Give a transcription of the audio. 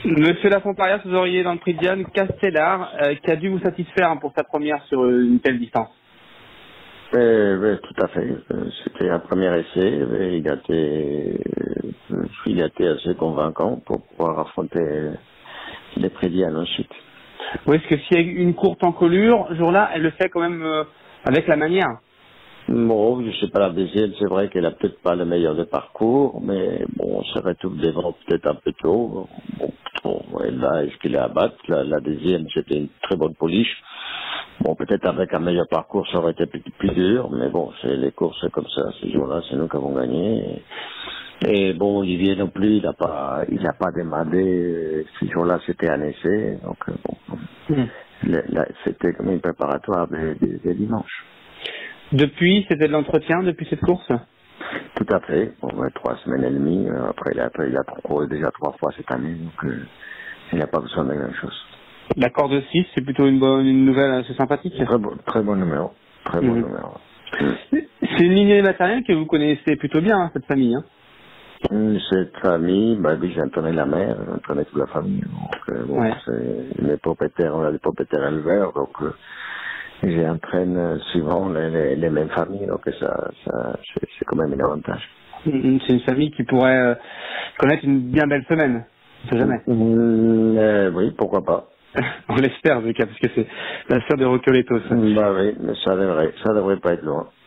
Monsieur Lafontaria, vous auriez dans le prix de Diane Castellar, qui a dû vous satisfaire pour sa première sur une telle distance. Oui, tout à fait. C'était un premier essai, mais il a été assez convaincant pour pouvoir affronter les prix de Diane ensuite. Oui, est-ce que s'il y a une courte encolure, ce jour-là, elle le fait quand même avec la manière. Bon, je sais pas, la deuxième, c'est vrai qu'elle a peut-être pas le meilleur de parcours, mais bon, on se retrouve devant peut-être un peu tôt. Bon, ouais, là, est-ce qu'il est à battre? La deuxième, c'était une très bonne polish. Bon, peut-être avec un meilleur parcours, ça aurait été plus dur, mais bon, c'est les courses comme ça. Ces jours-là, c'est nous qui avons gagné. Et bon, Olivier non plus, il a pas demandé, ces jours-là, c'était un essai, donc bon, c'était comme une préparatoire des dimanches. Depuis, c'était de l'entretien, depuis cette course? Tout à fait. Bon, ouais, 3 semaines et demie. Après, il a couru déjà 3 fois cette année, donc il n'a pas besoin de grand chose. L'accord de 6, c'est plutôt une nouvelle assez sympathique. Très bon numéro. Très bon numéro. C'est une lignée matérielle que vous connaissez plutôt bien, hein, cette famille. Hein. Cette famille, bah oui, j'ai entraîné la mère, j'ai entraîné toute la famille. Donc, bon, Ouais. c'est les propriétaires, on a des propriétaires éleveurs, donc j'entraîne souvent les mêmes familles, donc ça c'est quand même un avantage. C'est une famille qui pourrait connaître une bien belle semaine. On sait jamais. Oui, pourquoi pas. On l'espère, en tout cas, parce que c'est la sœur de Recoletos. Bah oui, mais ça devrait pas être loin.